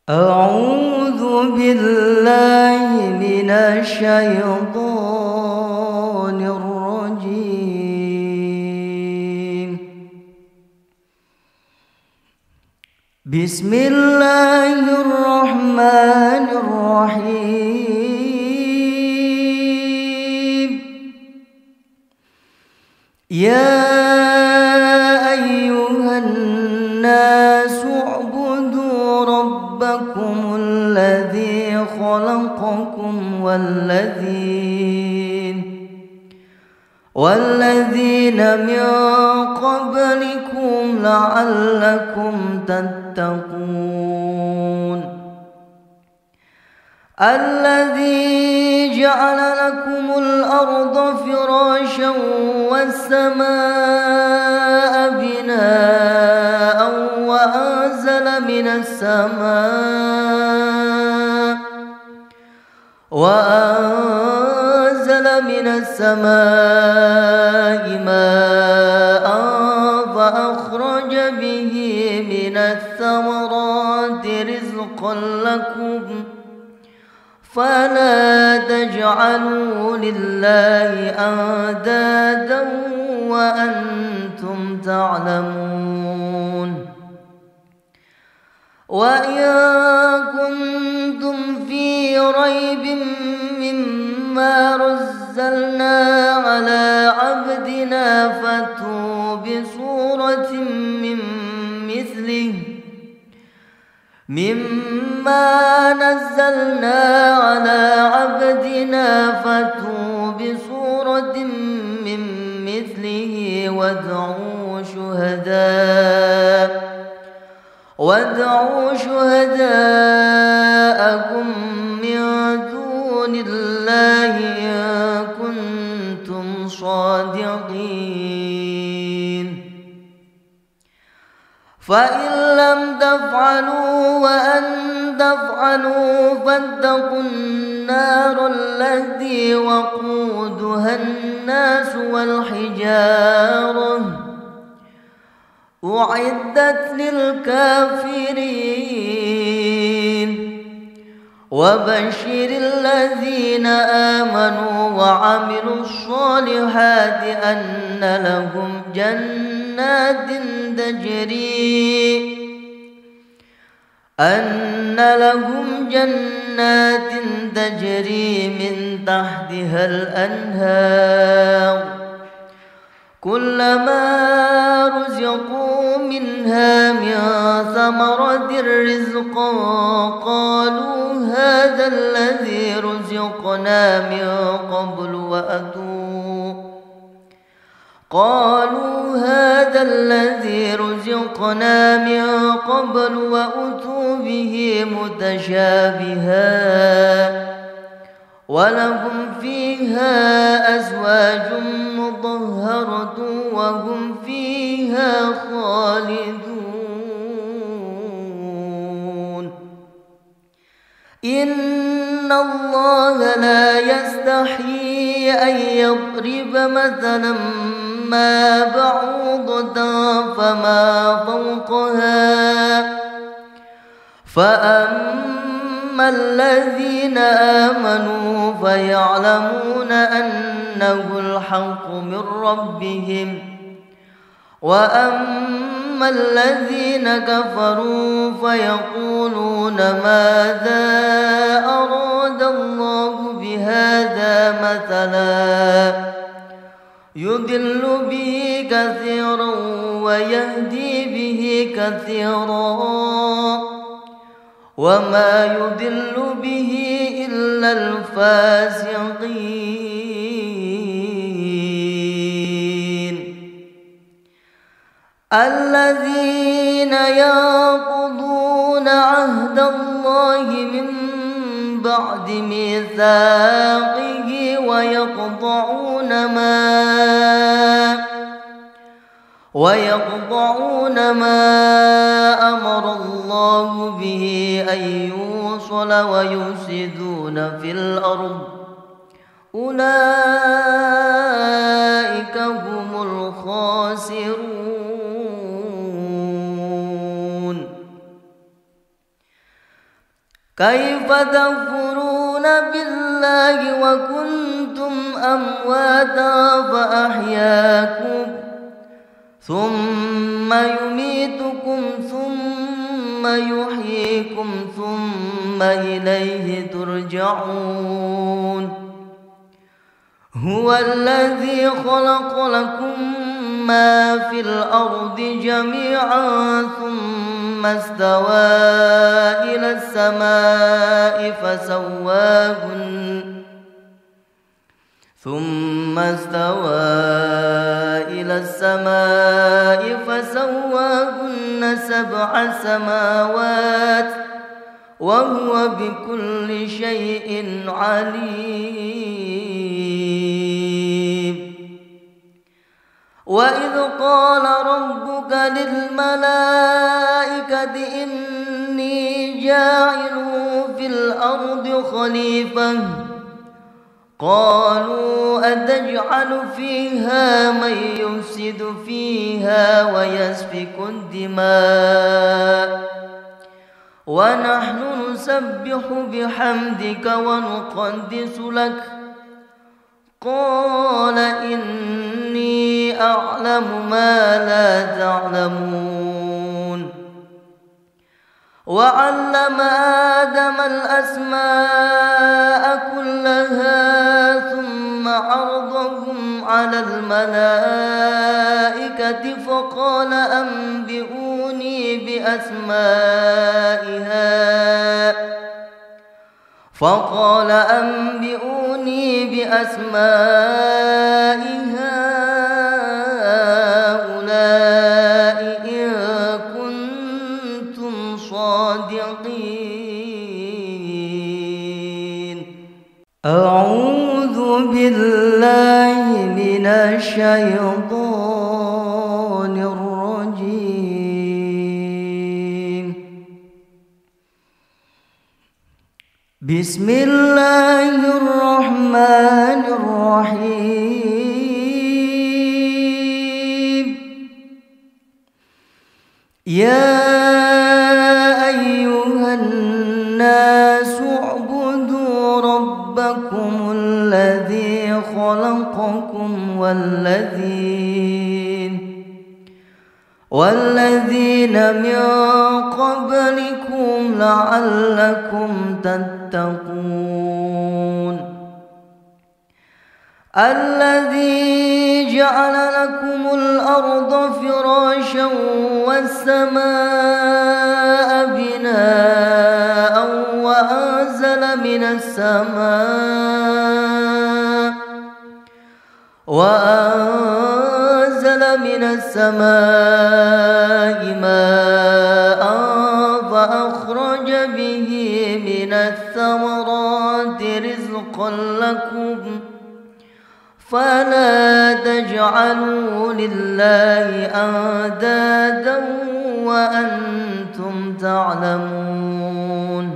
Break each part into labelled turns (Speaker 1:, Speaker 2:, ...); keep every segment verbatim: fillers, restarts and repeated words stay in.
Speaker 1: أعوذ بالله من الشيطان الرجيم. بسم الله الرحمن الرحيم. يا أيها الناس اعبدوا ربكم الذي خلقكم والذين والذين من قبلكم لعلكم تتقون. الذي جعل لكم الأرض فراشا والسماء بناء وأنزل من السماء وأنزل من السماء ماء فأخرج به من الثمرات رزقا لكم فلا تجعلوا لله أندادا وأنتم تعلمون. وإن كنتم في ريب مما نزلنا على عبدنا فأتوا بسورة من مثله مما نزلنا على عبدنا فأتوا بسورة من مثله وادعوا شهداء وادعوا شهداءكم من دون الله إن كنتم صادقين. فإن لم تفعلوا وأن تفعلوا فاتقوا النار التي وقودها الناس والحجارة أعدت للكافرين. وبشر الذين آمنوا وعملوا الصالحات أن لهم جنات تجري أن لهم جنات تجري من تحتها الأنهار كلما رزقوا منها من ثمرة رزقا قالوا هذا الذي رزقنا من قبل وأتوا قالوا هذا الذي رزقنا من قبل وأتوا به متشابها ولهم فيها أزواج مطهرة وهم فيها خالدون. إن الله لا يستحيي أن يضرب مثلا ما بعوضة فما فوقها فأما الذين آمنوا فيعلمون أنه الحق من ربهم وأما الذين كفروا فيقولون ماذا أراد الله بهذا مثلا يضل به كثيرا ويهدي به كثيرا وما يضل به إلا الفاسقين الذين ينقضون عهد الله من بعد ميثاقه ويقطعون ما ويقطعون ما أمر الله به أن يوصل ويفسدون في الأرض أولئك هم الخاسرون. كيف تكفرون بالله وكنتم أمواتا فأحياكم ثم يميتكم ثم يحييكم ثم إليه ترجعون هو الذي خلق لكم ما في الأرض جميعا ثم استوى إلى السماء فسواهن ثم استوى إلى السماء فسواهن سبع سماوات وهو بكل شيء عليم وإذ قال ربك للملائكة إني جاعل في الأرض خليفة قالوا أتجعل فيها من يفسد فيها ويسفك الدماء ونحن نسبح بحمدك ونقدس لك قال إني أعلم ما لا تعلمون وعلم آدم الأسماء كلها ثم عرضهم على الملائكة فقال أنبئوني بأسماء فقال أنبئوني بأسماء هؤلاء إن كنتم صادقين. أعوذ بالله من الشيطان الرجيم. بسم الله الرحمن الرحيم. يا أيها الناس اعبدوا ربكم الذي خلقكم والذين والذين من قبلكم لعلكم تتقون الذي جعل لكم الأرض فراشا والسماء بناء وأنزل من السماء وأنزل من السماء ماء فأخرج به من الثمرات رزقا لكم فلا تجعلوا لله أندادا وأنتم تعلمون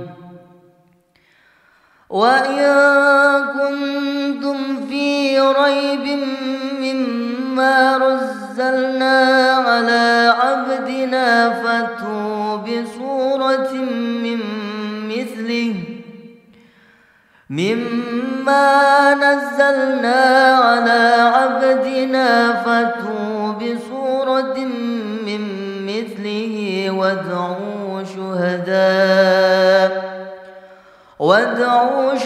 Speaker 1: وإن كنتم في ريب مما رزلنا على عبدنا فأتوا بسورة من مثله مما نزلنا على عبدنا فأتوا بسورة من مثله وادعوا شهداء وادعوا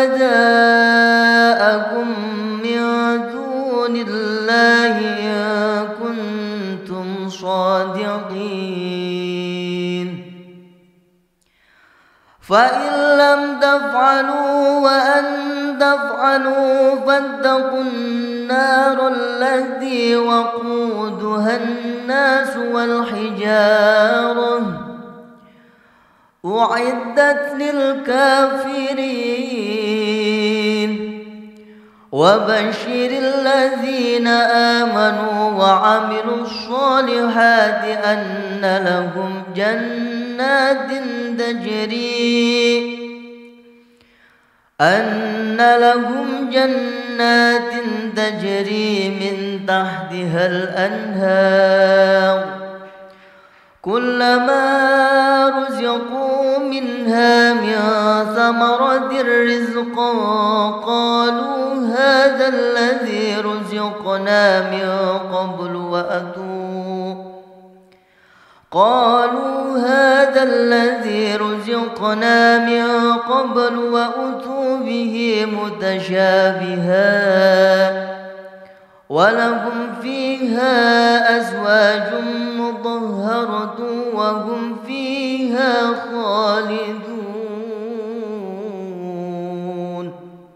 Speaker 1: شهداءكم من دون الله إن كنتم صادقين فإن لم تفعلوا وأن تفعلوا فاتقوا النار التي وقودها الناس والحجارة أعدت للكافرين وبشر الذين آمنوا وعملوا الصالحات أن لهم جنات تجري أن لهم جنات تجري من تحتها الأنهار كلما رزقوا منها من ثمرة رزقا قالوا هذا الذي رزقنا من قبل وأتوا قالوا هذا الذي رزقنا من قبل وأتوا به متشابها ولهم فيها أزواج مطهرة وهم فيها خالدون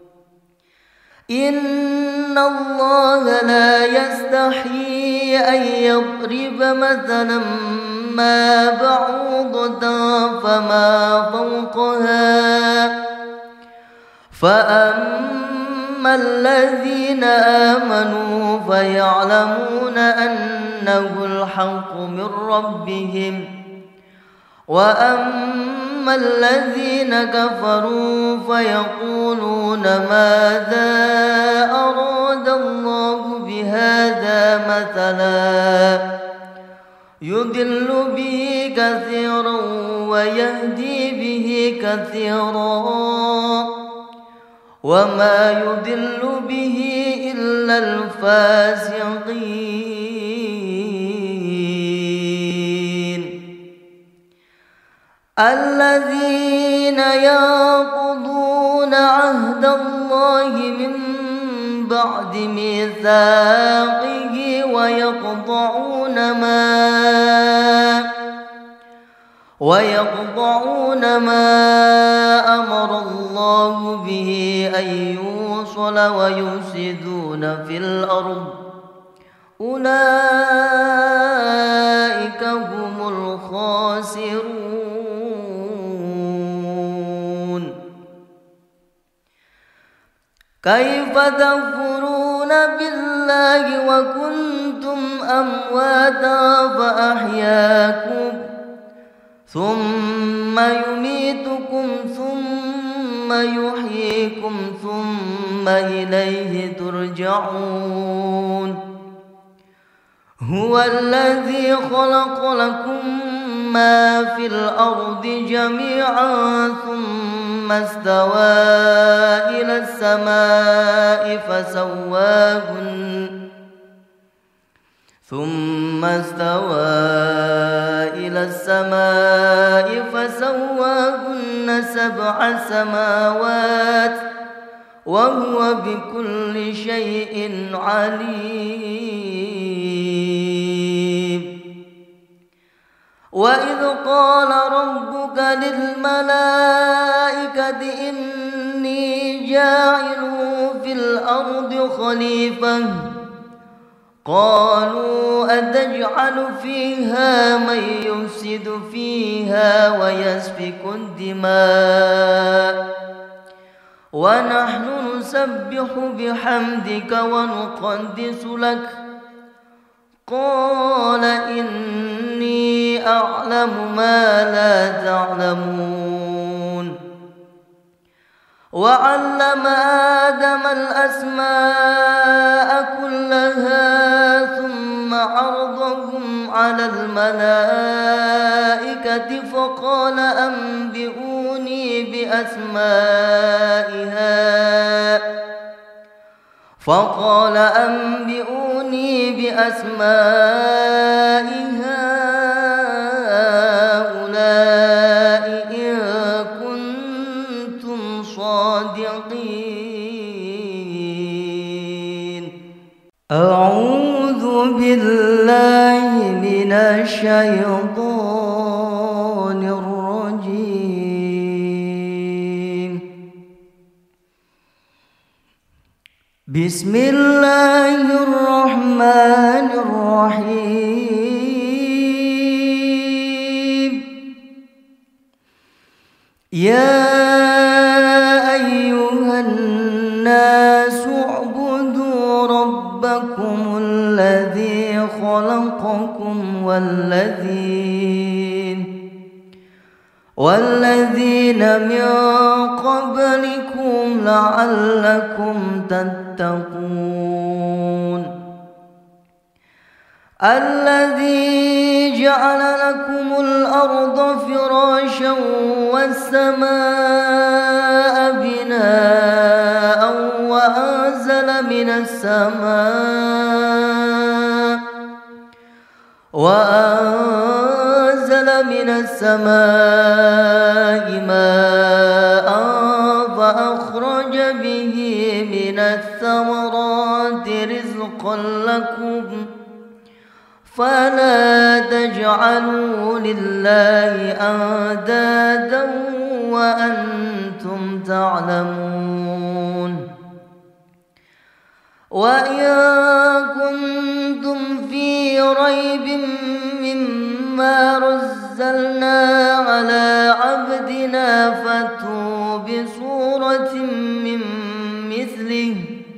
Speaker 1: إن الله لا يستحيي أن يضرب مثلا ما بعوضة فما فوقها فأما الذين آمنوا فيعلمون أنه الحق من ربهم وأما الذين كفروا فيقولون ماذا أراد الله بهذا مثلا يضل به كثيرا ويهدي به كثيرا وما يضل به إلا الفاسقين الذين ينقضون عهد الله من بعد ميثاقه ويقطعون ما ويقطعون ما أمر الله به أن يوصل ويفسدون في الأرض أولئك هم الخاسرون كيف تكفرون بالله وكنتم أمواتا فأحياكم ثم يميتكم ثم يحييكم ثم إليه ترجعون هو الذي خلق لكم ما في الأرض جميعا ثم استوى إلى السماء فسواهن ثم استوى إلى السماء فسواهن سبع سماوات وهو بكل شيء عليم وإذ قال ربك للملائكة إني جاعل في الأرض خليفة قالوا أتجعل فيها من يفسد فيها ويسفك الدماء ونحن نسبح بحمدك ونقدس لك قال إني أعلم ما لا تعلمون وعلم آدم الأسماء كلها ثم عرضهم على الملائكة فقال أنبئوني بأسماء فقال أنبئوني بأسماء هؤلاء إن كنتم صادقين أعوذ بالله من الشيطان الرجيم بسم الله الرحمن الرحيم يا أيها الناس اعبدوا ربكم الذي خلقكم والذين والذين من قبلكم لعلكم تتقون الذي جعل لكم الأرض فراشا والسماء بناء وأنزل من السماء وأنزل من السماء ماء فأخرج به من الثمرات رزقا لكم فلا تجعلوا لله أندادا وأنتم تعلمون وإن كنتم في ريب مما رزلنا على عبدنا فأتوا بسورة من مثله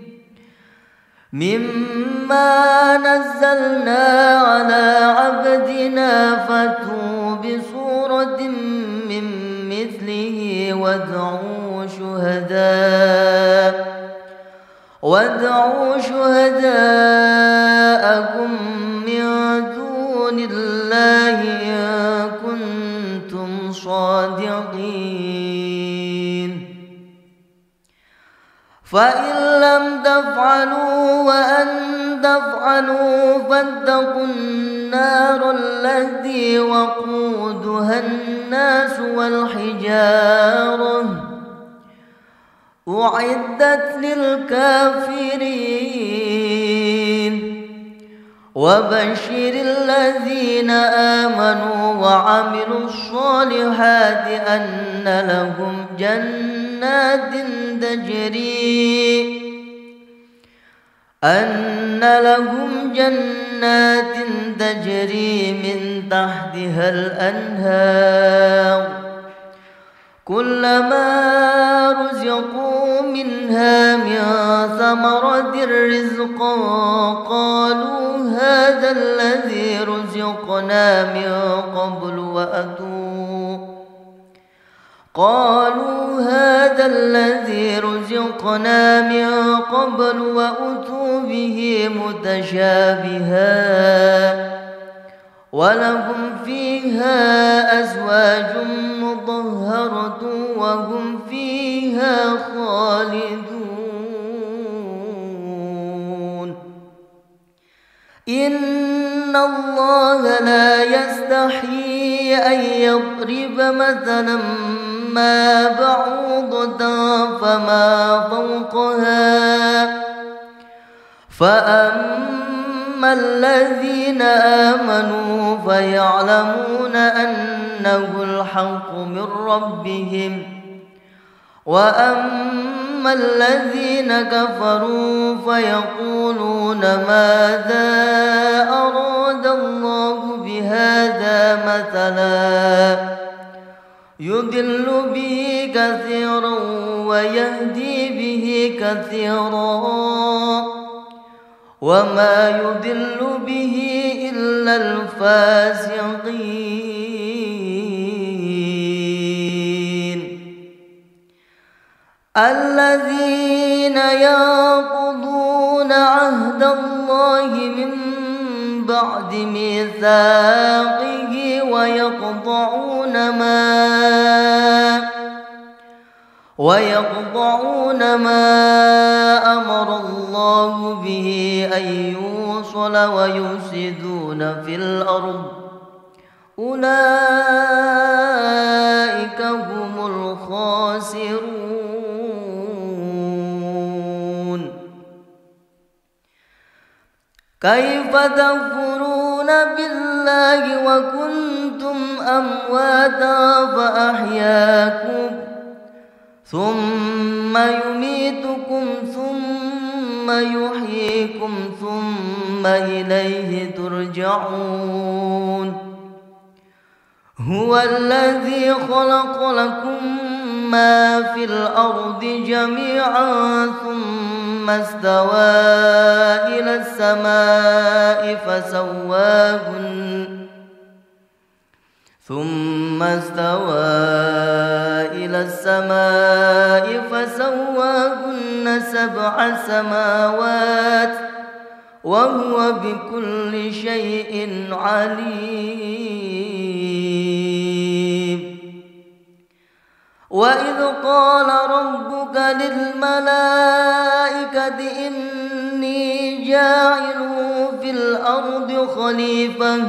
Speaker 1: مما نزلنا على عبدنا فأتوا بسورة من مثله وادعوا شهداء وادعوا شهداءكم من دون الله إن كنتم صادقين فإن لم تفعلوا وأن تفعلوا فاتقوا النار التي وقودها الناس والحجارة أعدت للكافرين وبشر الذين آمنوا وعملوا الصالحات أن لهم جنات تجري أن لهم جنات تجري من تحتها الأنهار كلما رزقوا منها من ثمرة رزقا قالوا هذا الذي رزقنا من قبل وأتوا قالوا هذا الذي رزقنا من قبل وأتوا به متشابها ولهم فيها أزواج مطهرة وهم فيها خالدون إن الله لا يستحيي أن يضرب مثلا ما بعوضة فما فوقها فأما الذين آمنوا فيعلمون أنه الحق من ربهم وأما الذين كفروا فيقولون ماذا أراد الله بهذا مثلا يضل به كثيرا ويهدي به كثيرا وما يضل به إلا الفاسقين الذين ينقضون عهد الله من بعد ميثاقه ويقطعون ما ويقطعون ما أمر الله به أن يوصل ويفسدون في الأرض أولئك هم الخاسرون كيف تكفرون بالله وكنتم أمواتا فأحياكم ثم يميتكم ثم يحييكم ثم إليه ترجعون هو الذي خلق لكم ما في الأرض جميعا ثم استوى إلى السماء فسواهن ثم استوى إلى السماء فسواهن سبع سماوات وهو بكل شيء عليم. وإذ قال ربك للملائكة إني جاعل في الأرض خليفة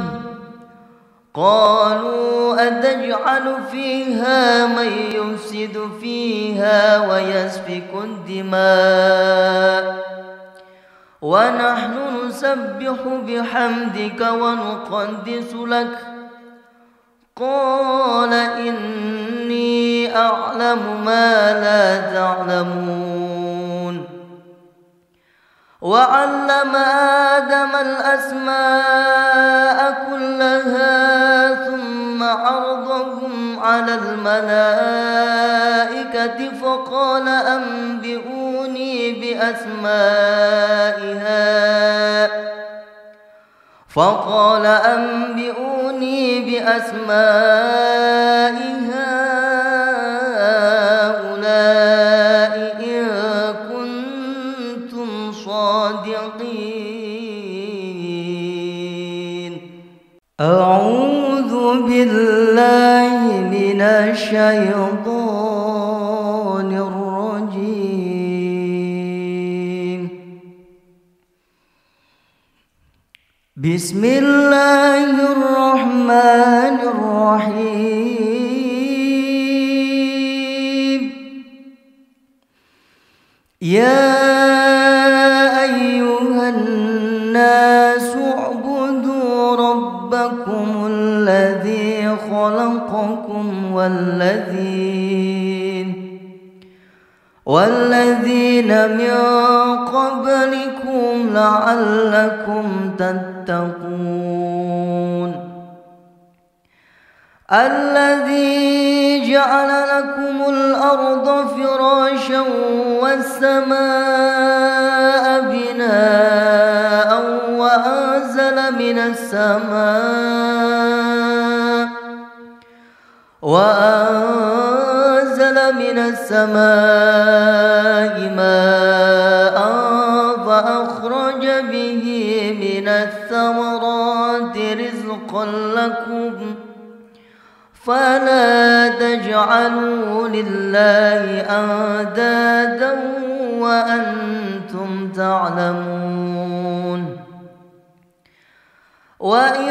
Speaker 1: قالوا أتجعل فيها من يفسد فيها ويسفك الدماء ونحن نسبح بحمدك ونقدس لك قال إني أعلم ما لا تعلمون. وعلم آدم الأسماء كلها ثم عرضهم على الملائكة فقال أنبئوني بأسمائها فقال أنبئوني بأسماء هؤلاء إن كنتم صادقين. أعوذ بالله من الشيطان الرجيم. بسم الله الرحمن الرحيم. يا أيها الناس اعبدوا ربكم الذي خلقكم والذين والذين من قبلكم لعلكم تتقون. الذي جعل لكم الأرض فراشا والسماء بناء وأنزل من السماء وأنزل من السماء ماء فأخرج به من الثمرات رزقا لكم فلا تجعلوا لله أندادا وأنتم تعلمون. وإن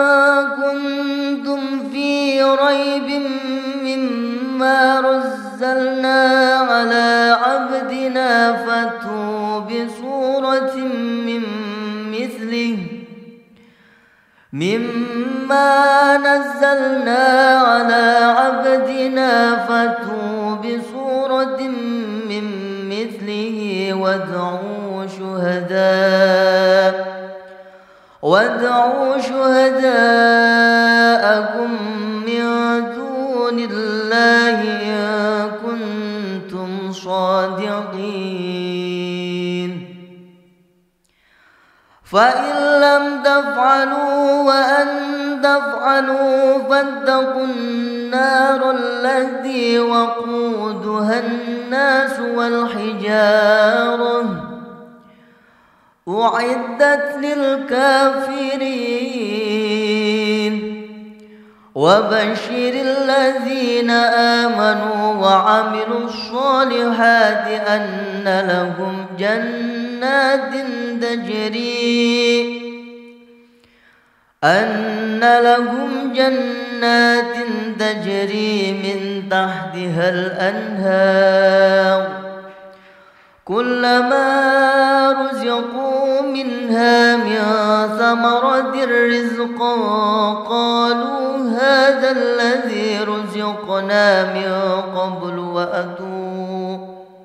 Speaker 1: كنتم في ريب مما نزلنا على عبدنا فأتوا بسورة من مثله مما نزلنا على عبدنا فأتوا بسورة من مثله وادعوا شهداء وادعوا شهداءكم من دون الله إن كنتم صادقين. فإن لم تفعلوا وأن تفعلوا فاتقوا النار التي وقودها الناس والحجارة أعدت للكافرين. وبشر الذين آمنوا وعملوا الصالحات أن لهم جنات تجري أن لهم جنات تجري من تحتها الأنهار كلما رزقوا منها من ثمرة رزقا قالوا هذا الذي رزقنا من قبل وأتوا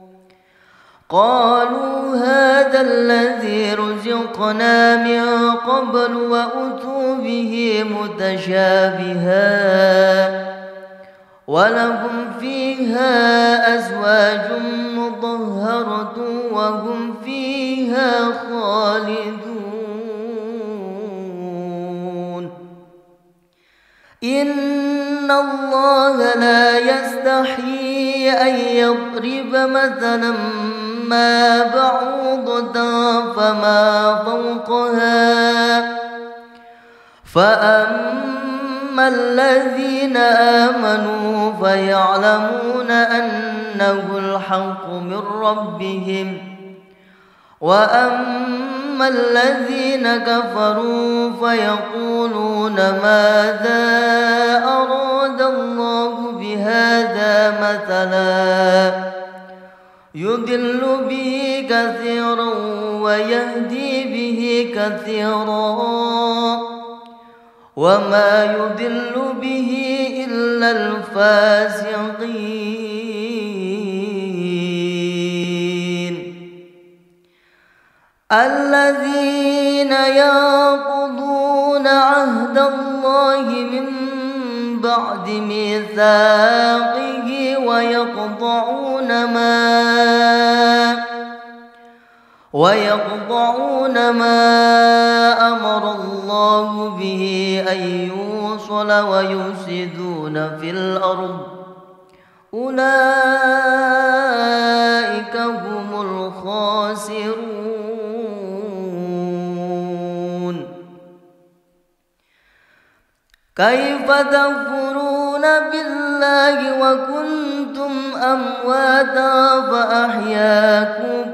Speaker 1: قالوا هذا الذي رزقنا من قبل وأتوا به متشابها ولهم فيها أزواج مطهرة وهم فيها خالدون. إن الله لا يستحيي أن يضرب مثلا إما بعوضة فما فوقها فأما الذين آمنوا فيعلمون أنه الحق من ربهم وأما الذين كفروا فيقولون ماذا أراد الله بهذا مثلا يضل به كثيرا ويهدي به كثيرا وما يضل به إلا الفاسقين الذين ينقضون عهد الله من بعد ميثاقه ويقطعون ما ويقطعون ما أمر الله به أن يوصل ويفسدون في الأرض أولئك هم الخاسرون كيف تكفرون بالله وكنتم أمواتا فأحياكم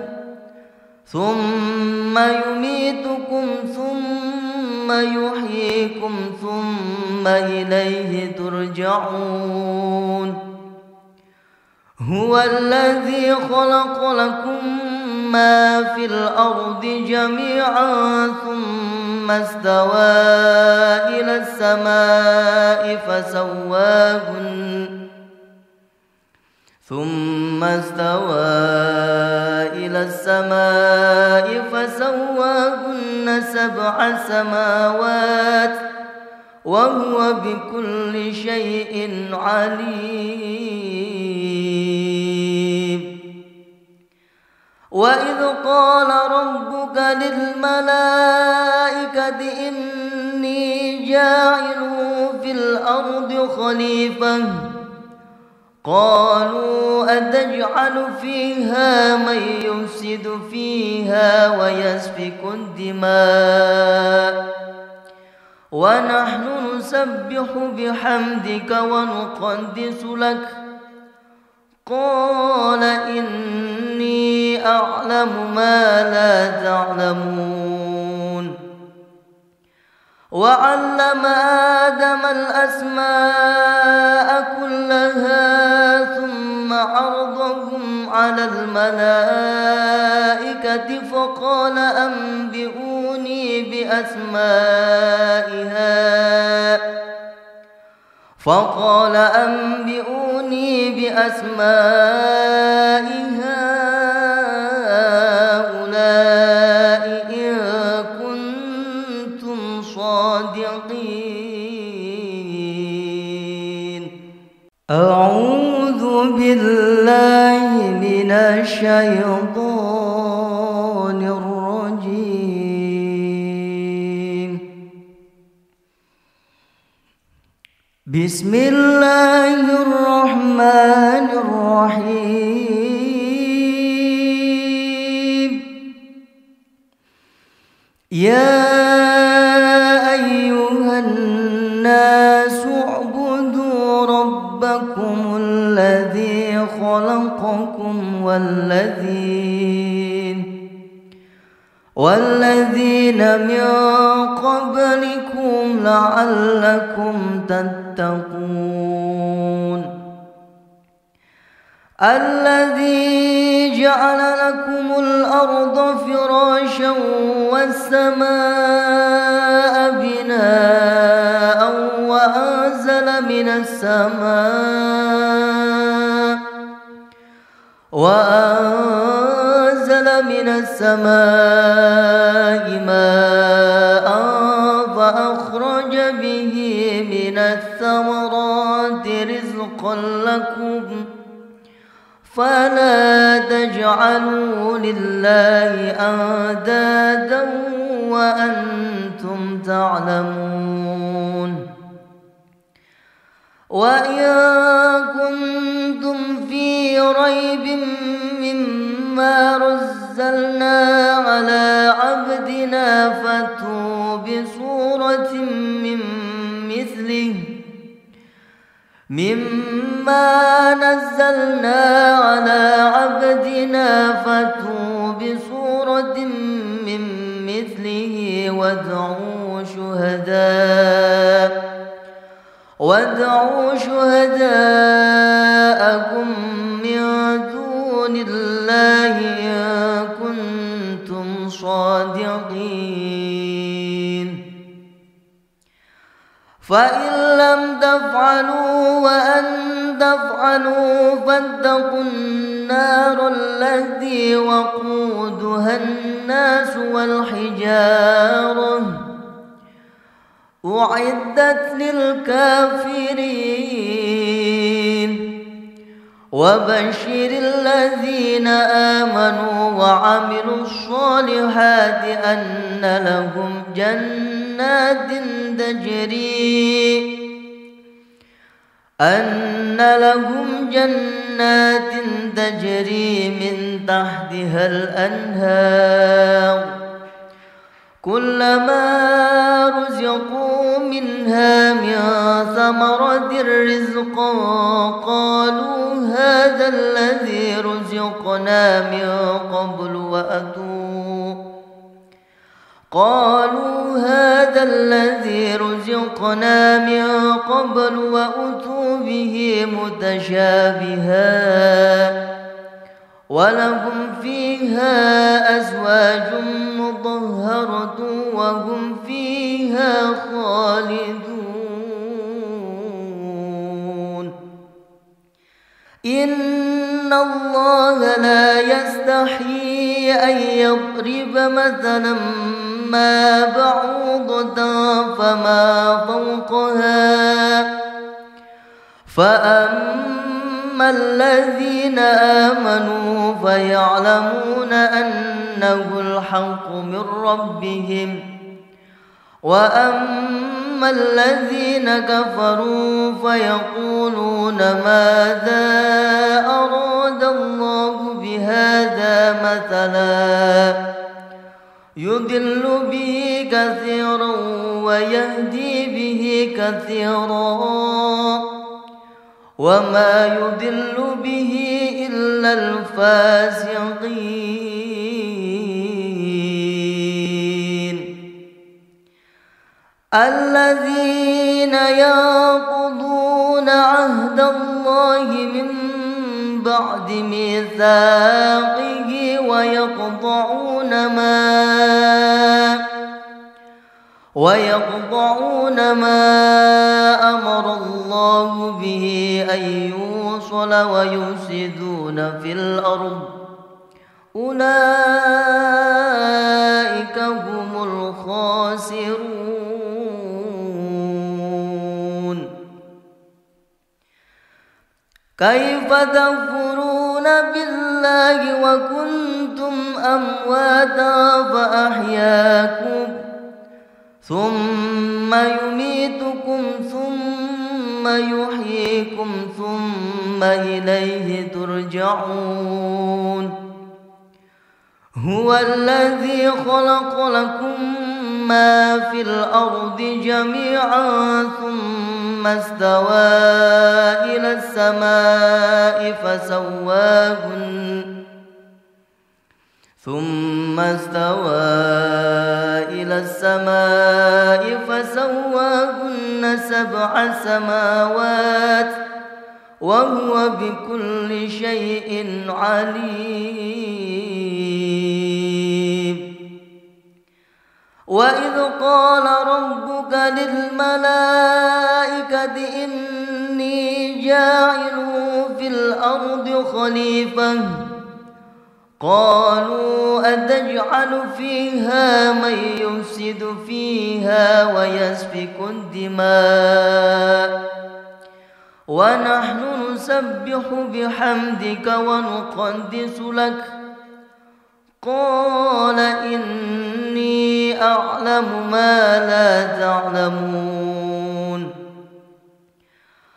Speaker 1: ثم يميتكم ثم يحييكم ثم إليه ترجعون هو الذي خلق لكم ما في الأرض جميعا ثم استوى إلى السماء فسواهن ثم استوى إلى السماء فسواهن سبع سماوات وهو بكل شيء عليم وإذ قال ربك للملائكة إني جاعل في الأرض خليفة قالوا أتجعل فيها من يفسد فيها ويسفك الدماء ونحن نسبح بحمدك ونقدس لك قال إني أعلم ما لا تعلمون وعلم آدم الأسماء كلها ثم عرضهم على الملائكة فقال أنبئوني بأسماء فقال أنبئوني بأسماء هؤلاء إن كنتم صادقين أعوذ بالله من الشيطان الرجيم بسم الله الرحمن الرحيم يا أيها الناس اعبدوا ربكم الذي خلقكم والذين والذين من قبلكم لعلكم تتقون الذي جعل لكم الأرض فراشا والسماء بناء وأنزل من السماء وأنزل من السماء ماء فأخرج به من الثمرات رزقا لكم فلا تجعلوا لله أندادا وأنتم تعلمون وإن كنتم في ريب مما مما نزلنا على عبدنا فأتوا بسورة من مثله مما نزلنا على عبدنا فأتوا بسورة من مثله وادعوا شهداء وادعوا شهداءكم من دون الله إن كنتم صادقين فإن لم تفعلوا وأن تفعلوا فاتقوا النار التي وقودها الناس والحجارة أعدت للكافرين وبشر الذين آمنوا وعملوا الصالحات أن لهم جنات تجري أن لهم جنات تجري من تحتها الأنهار كلما رزقوا منها من ثمرة رزقا قالوا هذا الذي رزقنا من قبل وأتوا قالوا هذا الذي رزقنا من قبل وأتوا به متشابها ولهم فيها أزواج مطهرة وهم فيها خالدون إن الله لا يستحيي أن يضرب مثلا ما بعوضة فما فوقها فأما الذين آمنوا فيعلمون أنه الحق من ربهم وأما الذين كفروا فيقولون ماذا أراد الله بهذا مثلا يضل به كثيرا ويهدي به كثيرا وما يضل به إلا الفاسقين الذين ينقضون عهد الله من بعد ميثاقه ويقطعون ما ويقطعون ما أمر الله به أن يوصل ويفسدون في الأرض أولئك هم الخاسرون كيف تكفرون بالله وكنتم أمواتا فأحياكم ثم يميتكم ثم يحييكم ثم إليه ترجعون هو الذي خلق لكم ما في الأرض جميعا ثم استوى إلى السماء فسواهن ثم استوى إلى السماء فسواهن سبع سماوات وهو بكل شيء عليم وإذ قال ربك للملائكة إني جاعل في الأرض خليفة قالوا أتجعل فيها من يفسد فيها ويسفك الدماء ونحن نسبح بحمدك ونقدس لك قال إني أعلم ما لا تعلمون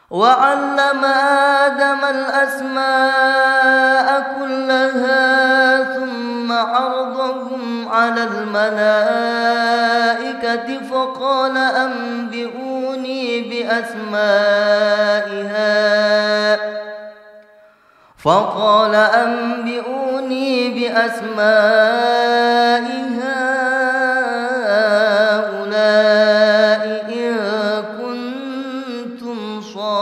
Speaker 1: وعلم آدم الأسماء كلها الملائكة فقال أنبئوني بأسماء فقال أنبئوني بأسماء هؤلاء إن كنتم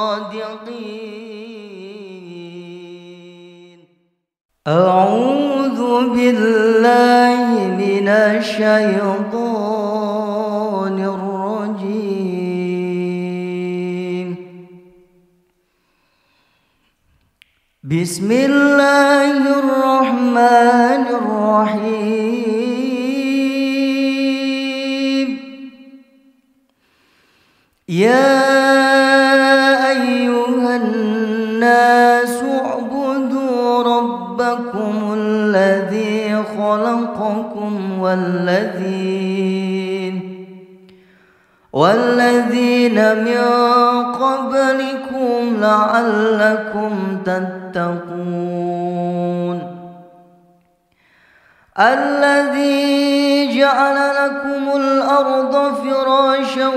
Speaker 1: صادقين. أعوذ بالله من الشيطان الرجيم. بسم الله الرحمن الرحيم. يا أيها الناس اعبدوا ربكم الذي خلقكم والذين والذين من قبلكم لعلكم تتقون. الذي جعل لكم الأرض فراشا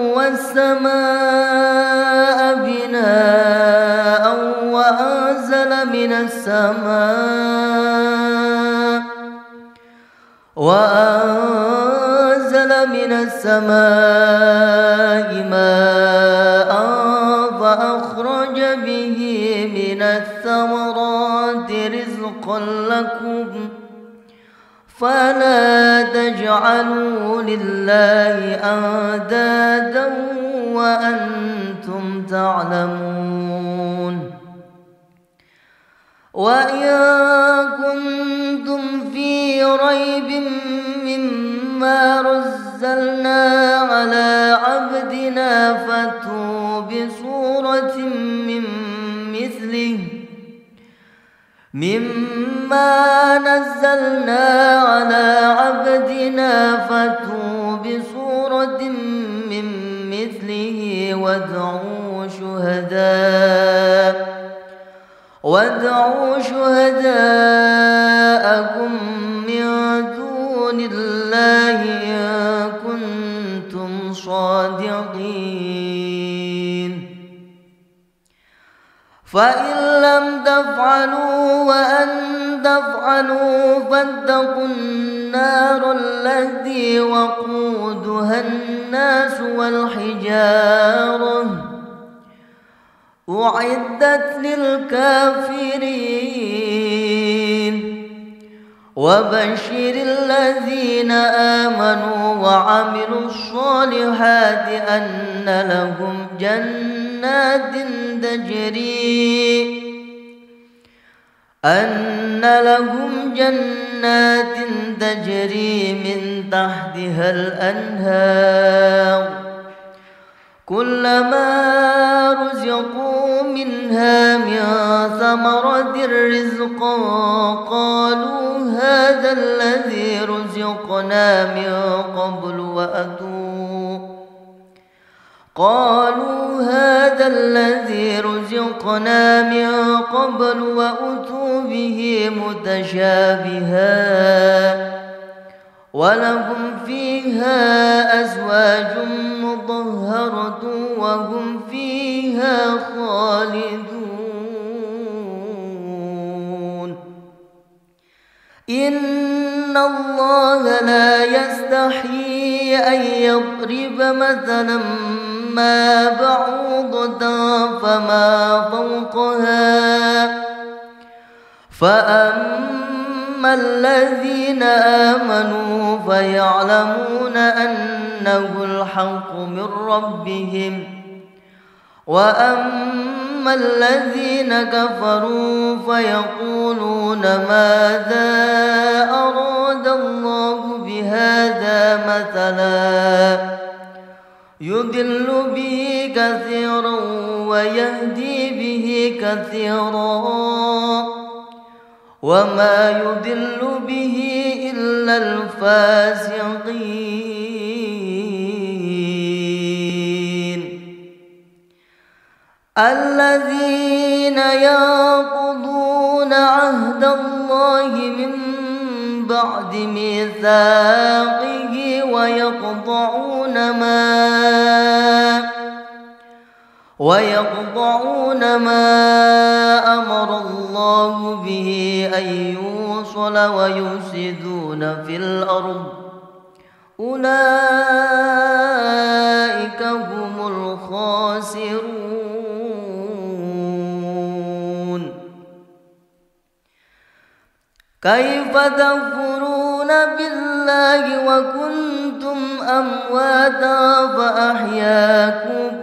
Speaker 1: والسماء بناء وأنزل من السماء وأنزل من السماء ماء فأخرج به من الثمرات رزقا لكم فلا تجعلوا لله أندادا وأنتم تعلمون. وإن كنتم في ريب مما رزلنا على عبدنا فأتوا بسورة من مثله مما نزلنا على عبدنا فأتوا بسورة من مثله وادعوا شهداء وادعوا شهداءكم من دون الله إن كنتم صادقين. فإن لم تفعلوا وأن تفعلوا فاتقوا النار التي وقودها الناس والحجارة أعدت للكافرين. وبشر الذين آمنوا وعملوا الصالحات أن لهم جنات تجري أن لهم جنات تجري من تحتها الأنهار كلما رزقوا منها من ثمرة رزقا قالوا هذا الذي رزقنا من قبل وأتوا قالوا هذا الذي رزقنا من قبل وأتوا به متشابها ولهم فيها أزواج مطهرة وهم فيها خالدون. إن الله لا يستحيي أن يضرب مثلا ما بعوضة فما فوقها فأما الذين آمنوا فيعلمون أنه الحق من ربهم وأما الذين كفروا فيقولون ماذا أراد الله بهذا مثلا يضل به كثيرا ويهدي به كثيرا وما يضل به إلا الفاسقين الذين ينقضون عهد الله من بعد ميثاقه ويقطعون ما ويقطعون ما أمر الله به أن يوصل ويفسدون في الأرض أولئك هم الخاسرون. كيف تكفرون بالله وكنتم أمواتا فأحياكم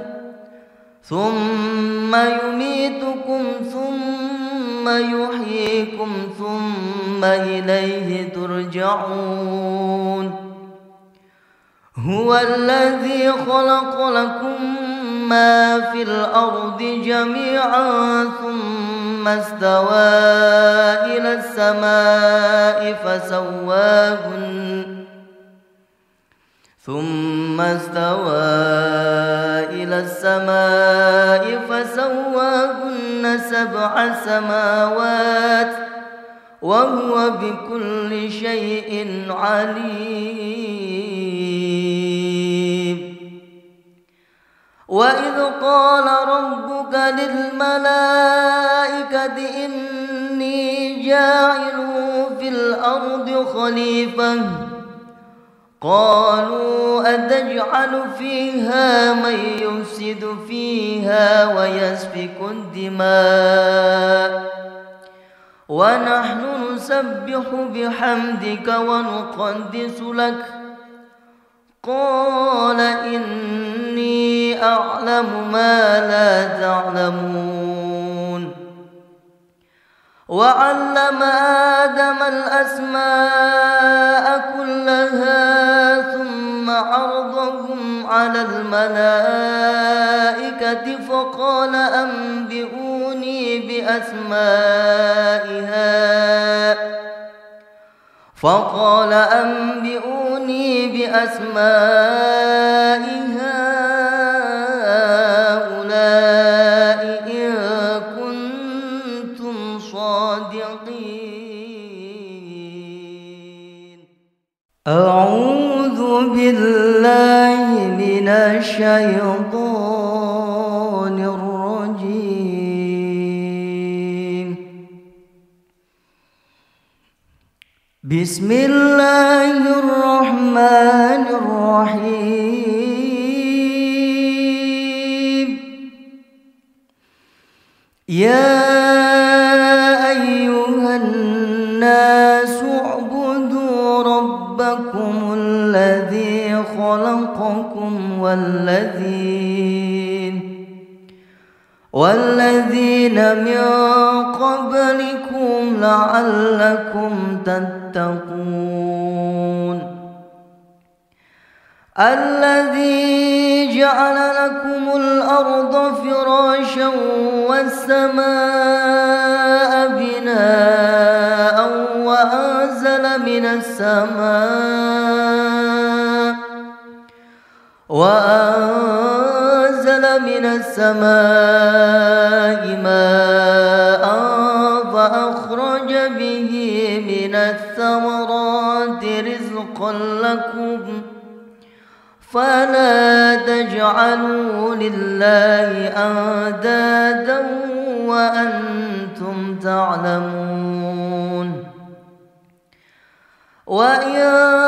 Speaker 1: ثم يميتكم ثم يحييكم ثم إليه ترجعون. هو الذي خلق لكم ما في الأرض جميعا ثم استوى إلى السماء فسواهن ثم استوى إلى السماء فسواهن سبع سماوات وهو بكل شيء عليم. وإذ قال ربك للملائكة إني جاعل في الأرض خليفة قالوا أتجعل فيها من يفسد فيها ويسفك الدماء ونحن نسبح بحمدك ونقدس لك قال إني أعلم ما لا تعلمون. وعلم آدم الأسماء كلها ثم عرضهم على الملائكة فقال أنبئوني بأسماء فقال أنبئوني بأسماء هؤلاء إن كنتم صادقين. أعوذ بالله من الشيطان الرجيم. بسم الله الرحمن الرحيم. يا أيها الناس اعبدوا ربكم الذي خلقكم والذين والذين من قبلكم لعلكم تتقون. الذي جعل لكم الأرض فراشا والسماء بناء وأنزل من السماء وأنزل من السماء ماء فأخرج به من الثمرات رزقا لكم فلا تجعلوا لله أندادا وأنتم تعلمون. وإن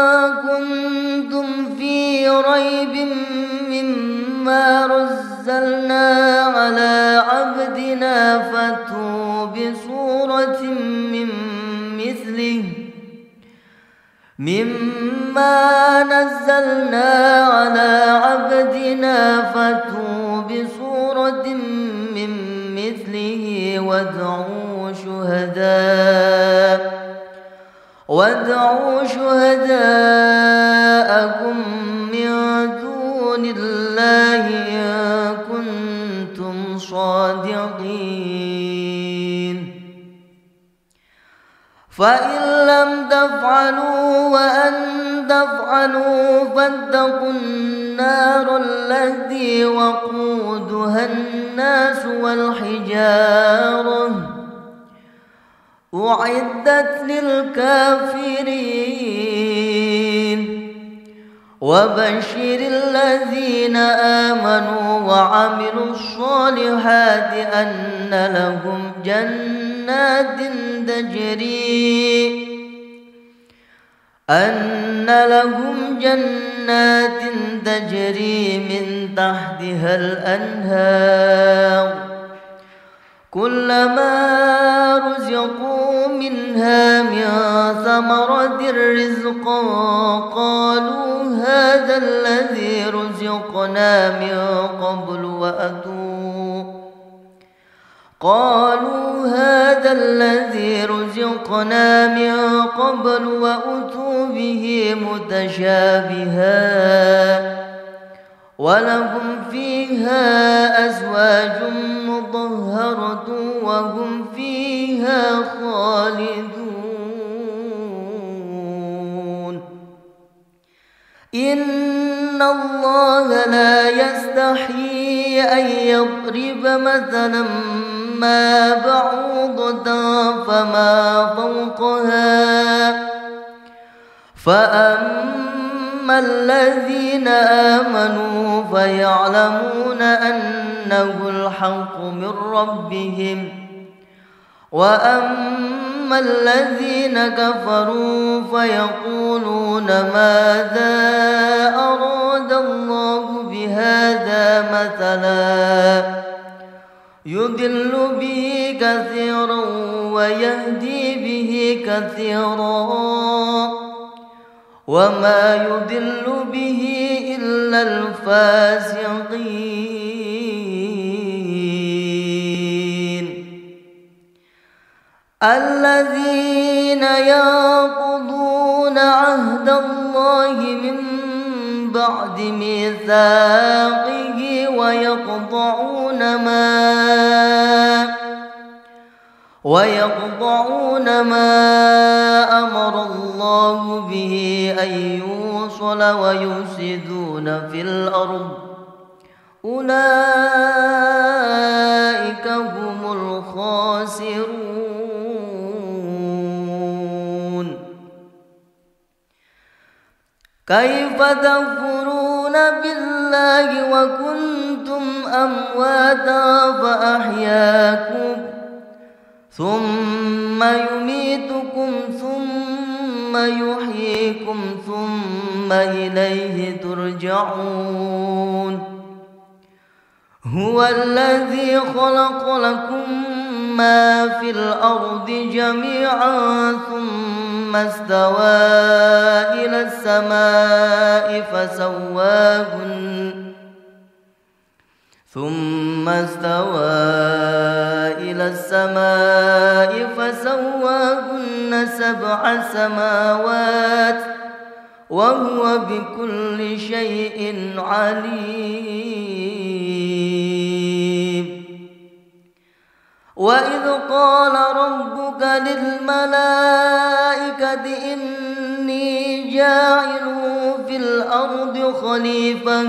Speaker 1: كنتم في ريب مما نزلنا على عبدنا فأتوا بسورة من مثله مما نزلنا على عبدنا فأتوا بسورة من مثله وادعوا شهداء وادعوا شهداءكم من دون الله إن كنتم صادقين. فإن لم تفعلوا وأن تفعلوا فاتقوا النار التي وقودها الناس والحجارة أعدت للكافرين وبشر الذين آمنوا وعملوا الصالحات أن لهم جنات تجري أن لهم جنات تجري من تحتها الأنهار كلما رزقوا منها من ثمرة رزقا قالوا هذا الذي رزقنا من قبل وأتوا قالوا هذا الذي رزقنا من قبل وأتوا به متشابها ولهم فيها أزواج مطهرة وهم فيها خالدون إن الله لا يستحيي أن يضرب مثلا ما بعوضة فما فوقها فأما الذين آمنوا فيعلمون أنه الحق من ربهم وأما الذين كفروا فيقولون ماذا أراد الله بهذا مثلا يضل به كثيرا ويهدي به كثيرا وما يضل به إلا الفاسقين الذين ينقضون عهد الله من بعد ميثاقه ويقطعون ما ويقطعون ما أمر الله به أن يوصل ويفسدون في الأرض أولئك هم الخاسرون كيف تكفرون بالله وكنتم أمواتا فأحياكم ثم يميتكم ثم يحييكم ثم إليه ترجعون هو الذي خلق لكم ما في الأرض جميعا ثم استوى إلى السماء فسواهن ثم استوى إلى السماء فسواهن سبع سماوات وهو بكل شيء عليم وإذ قال ربك للملائكة إني جاعل في الأرض خليفة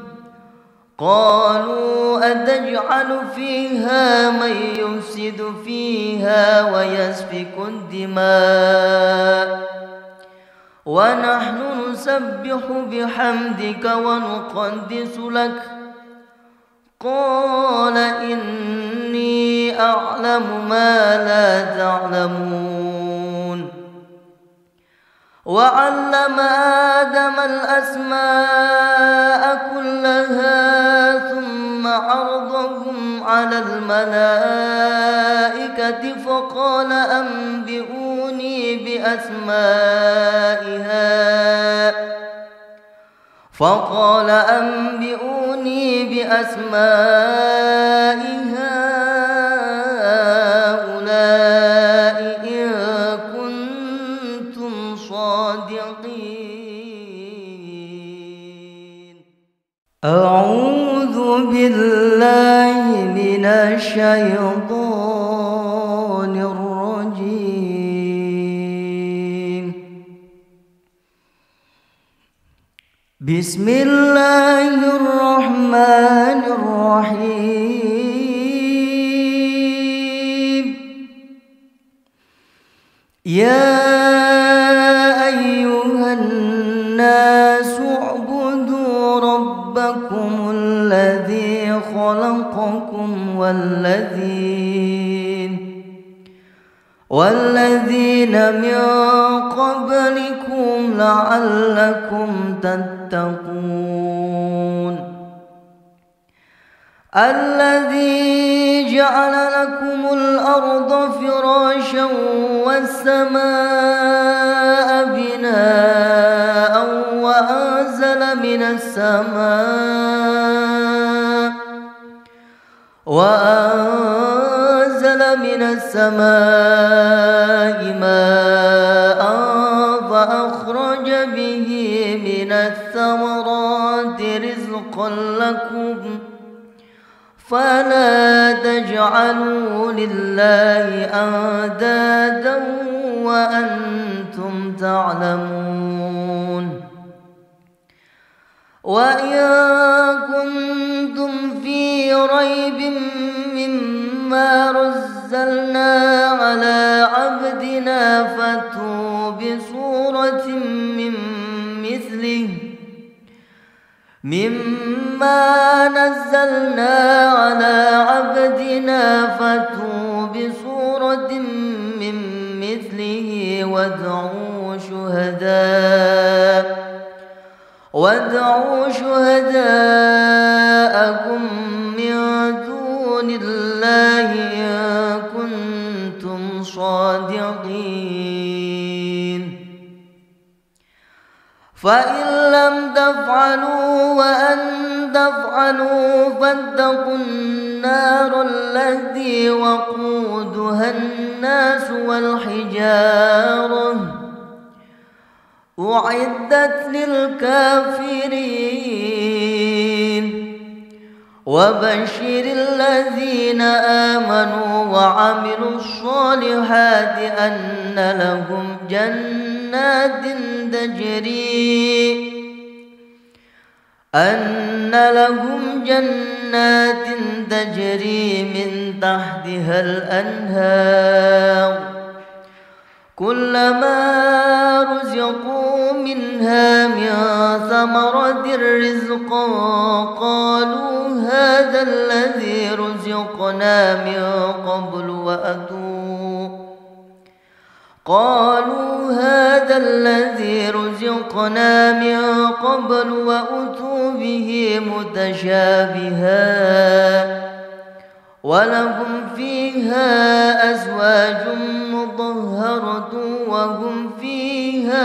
Speaker 1: قالوا أتجعل فيها من يفسد فيها ويسفك الدماء ونحن نسبح بحمدك ونقدس لك قال إني أعلم ما لا تعلمون وعلم آدم الأسماء كلها ثم عرضهم على الملائكة فقال أنبئوني بأسماء فقال أنبئوني بأسماء هؤلاء إن كنتم صادقين أعوذ بالله من الشيطان الرجيم بسم الله الرحمن الرحيم يا أيها الناس اعبدوا ربكم الذي خلقكم والذين والذين من قبلكم لعلكم تتقون الذي جعل لكم الأرض فراشا والسماء بناء وأنزل من السماء وأنزل من السماء ماء فأخرج به من الثمرات رزقا لكم فلا تجعلوا لله أندادا وأنتم تعلمون وإن كنتم في ريب مما رزلنا على عبدنا فأتوا بسورة من مثله مما نزلنا على عبدنا فأتوا بسورة من مثله وادعوا شهداء وادعوا شهداءكم من دون الله إن كنتم صادقين فإن لم تفعلوا وأن تفعلوا فاتقوا النار التي وقودها الناس والحجارة أعدت للكافرين وبشر الذين آمنوا وعملوا الصالحات أن لهم جنات تجري أن لهم جنات تجري من تحتها الأنهار كلما رزقوا منها من ثمرة رزقا قالوا هذا الذي رزقنا من قبل وأتوا قالوا هذا الذي رزقنا من قبل وأتوا به متشابها ولهم فيها أزواج مطهرة وهم فيها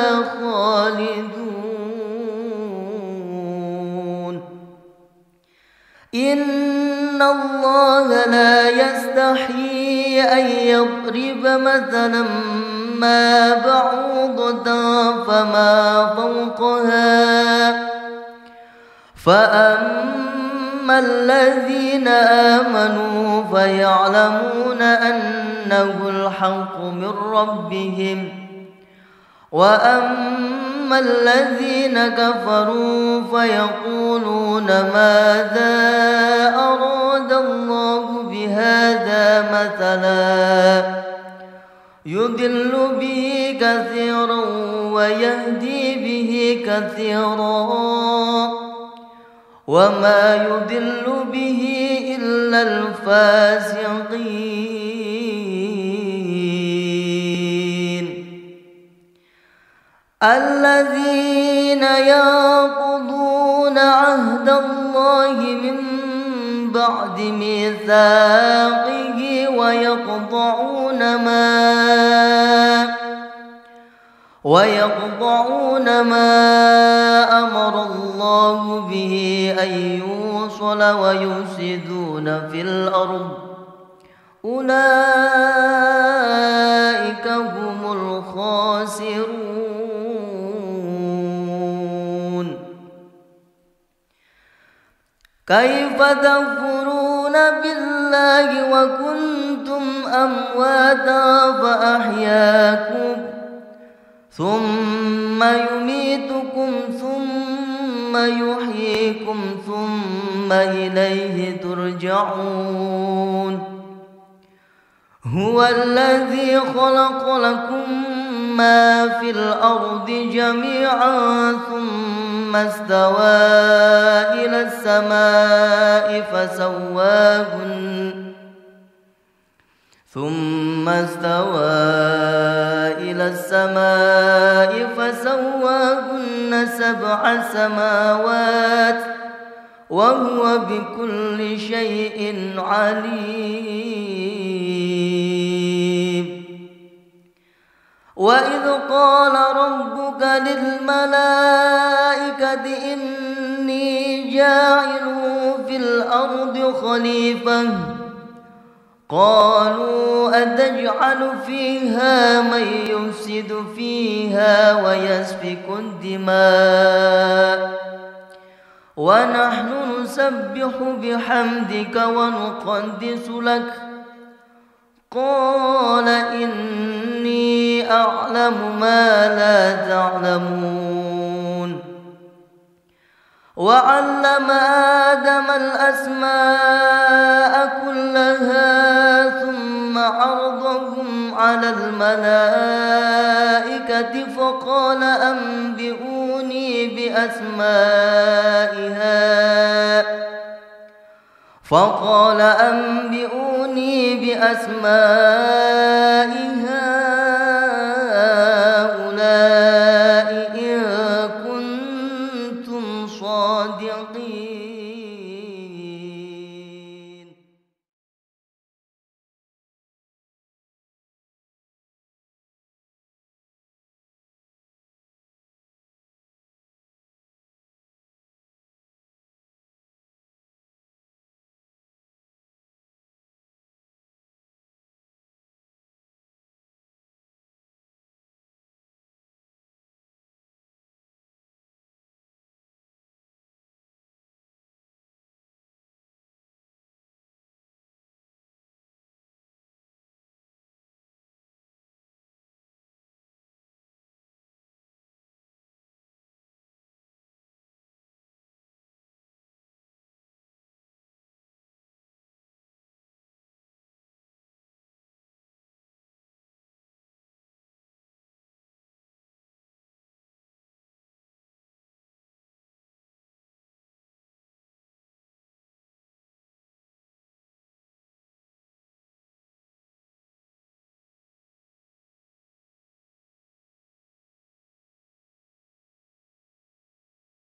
Speaker 1: خالدون إن الله لا يستحيي أن يضرب مثلا ما بعوضة فما فوقها فأما الذين آمنوا فيعلمون أنه الحق من ربهم وأما الذين كفروا فيقولون ماذا أراد الله بهذا مثلا يضل به كثيرا ويهدي به كثيرا وما يضل به إلا الفاسقين الذين ينقضون عهد الله من بعد ميثاقه ويقطعون ما ويقطعون ما أمر الله به أن يوصل ويفسدون في الأرض أولئك هم الخاسرون كيف تكفرون بالله وكنتم أمواتا فأحياكم ثم يميتكم ثم يحييكم ثم إليه ترجعون هو الذي خلق لكم ما في الأرض جميعا ثم استوى إلى السماء فسواهن ثم استوى إلى السماء فسواهن سبع سماوات وهو بكل شيء عليم. وإذ قال ربك للملائكة إني جاعل في الأرض خليفة قالوا أتجعل فيها من يفسد فيها ويسفك الدماء ونحن نسبح بحمدك ونقدس لك قال إني أعلم ما لا تعلمون. وعلم آدم الأسماء كلها ثم عرضهم على الملائكة فقال أنبئوني بأسماء فقال أنبئوني بأسماء هؤلاء